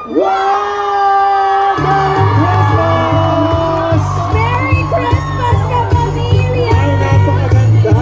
Wow! Merry Christmas! Merry Christmas, kapamilya! Ay, napakaganda!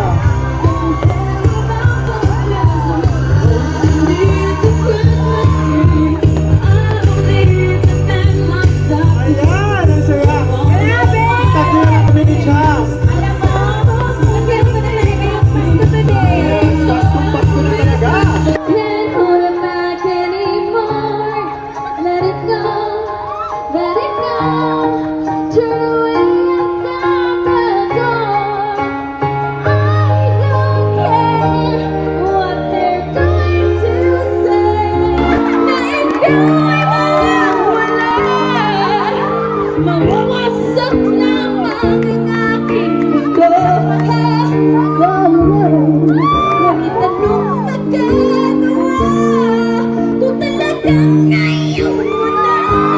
Ayan, ang saya! Grabe! Tatlo na kami ni Chas. Alam mo, lagyan ko na lang yung Pasko today. Yes, Pasko na talaga! Can't hold it back anymore. Let it go, let it go. Turn away and slam the door. I don't care what they're going to say. Na ikaw ay mawawala. Mawawasak lamang ang aking mundo. Ngunit anong magagawa kung talagang ngayon mo na?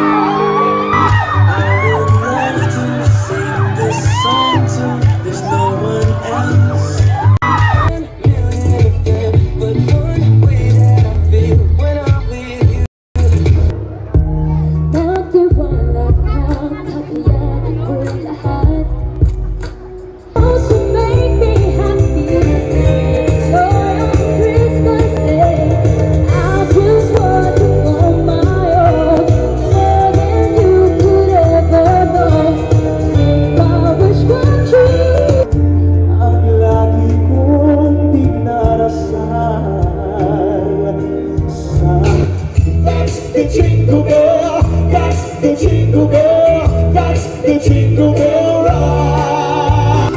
I would love to sing this song to there's no one else. 1 million of them, but one way that I feel when I'm with you. Nagtiwala ka, kakayanin ko lahat. Also make me happy. So on Christmas Day, I just want you on my own, more than you could ever know. My wish come true. Ang lagi kong dinarasal sa That's the jingle bell, that's the jingle bell, that's the jingle bell rock.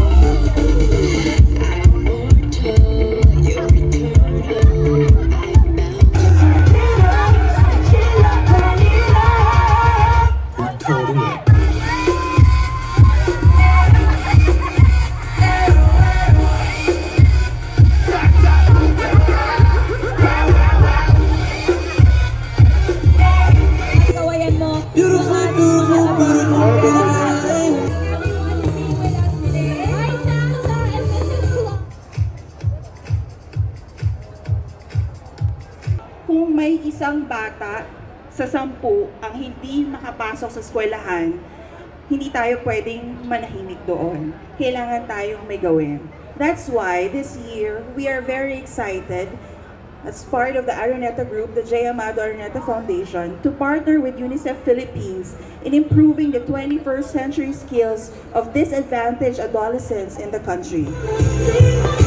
Kawayan mo. Beautiful, beautiful, beautiful, beautiful. Kung may isang bata sa 10 ang hindi makapasok sa eskwelahan, hindi tayo pwedeng manahimik doon. Kailangan tayong may gawin. That's why this year, we are very excited as part of the Araneta Group, the J. Amado Araneta Foundation, to partner with UNICEF Philippines in improving the 21st century skills of disadvantaged adolescents in the country. See my